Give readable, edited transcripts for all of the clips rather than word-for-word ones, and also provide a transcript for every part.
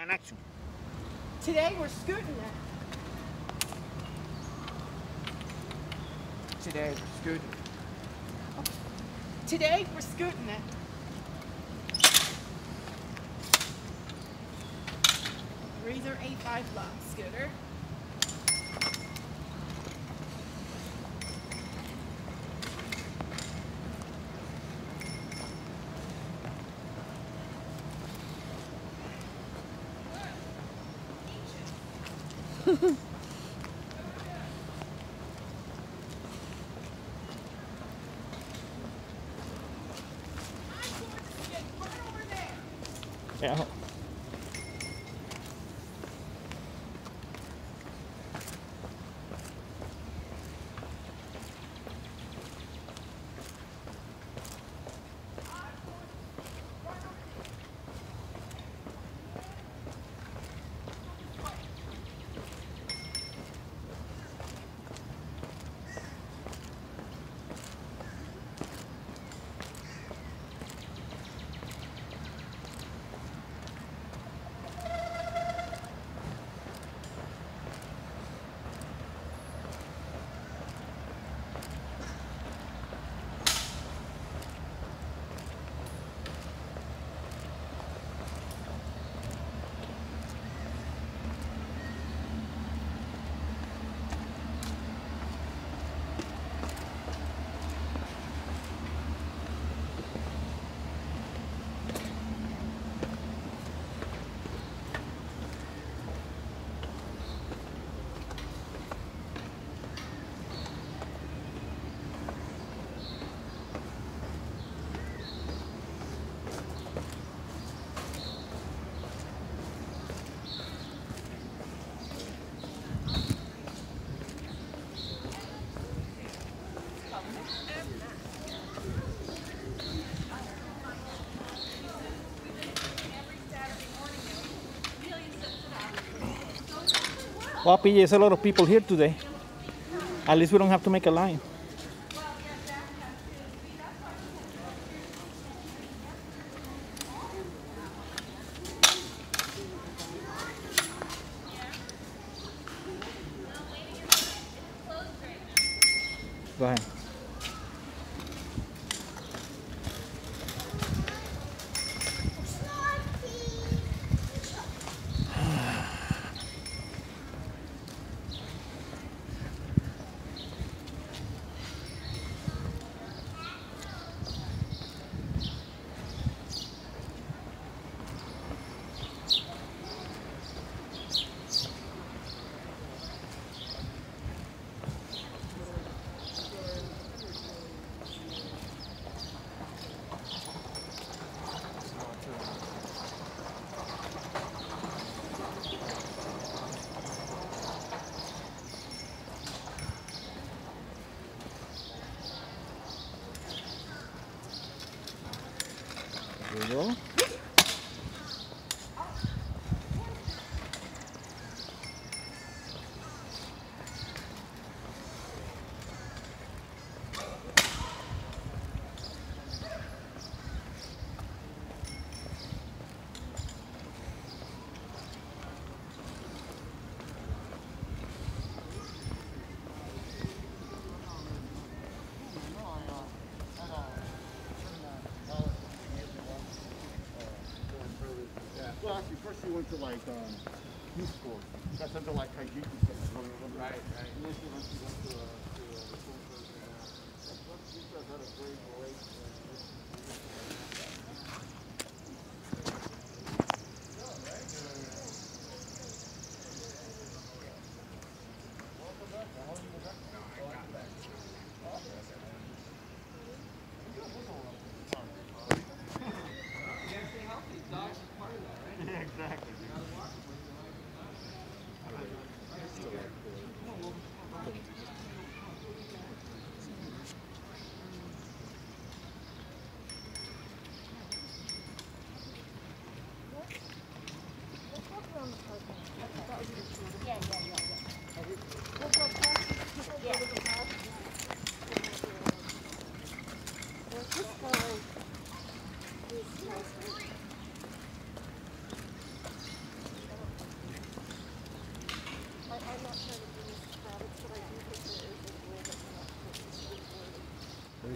And action. Today we're scooting it. Today we're scooting. Today we're scooting it. Razor A5 Love scooter. Yeah. Well, PJ, there's a lot of people here today. At least we don't have to make a line. Go ahead. There you go. Well, actually, first we went to like youth school. That's under like Kaijiki. Right, right. And then she went to the school program. You guys had a great relation. Exactly.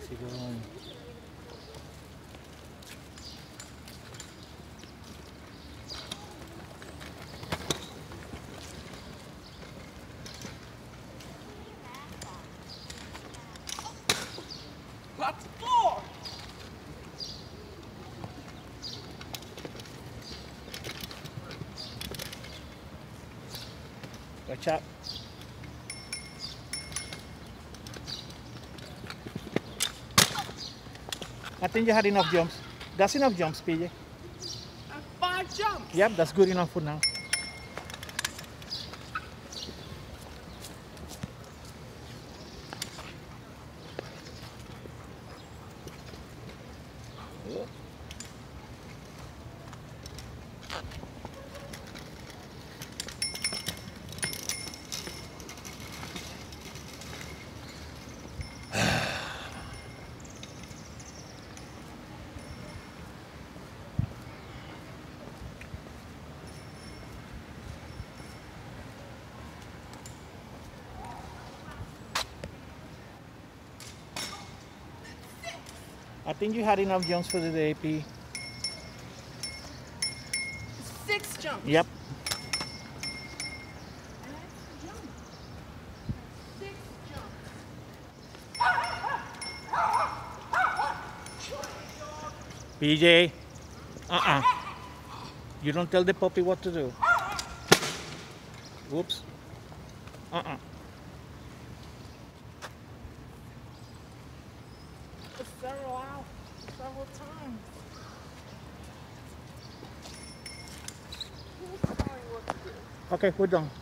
he going? Lots of floor. Watch out. I think you had enough jumps. That's enough jumps, PJ. 5 jumps. Yep, that's good enough for now. I think you had enough jumps for the day, P. 6 jumps. Yep. Jump. 6 jumps. PJ. You don't tell the puppy what to do. Whoops. Several times. Okay, we're done.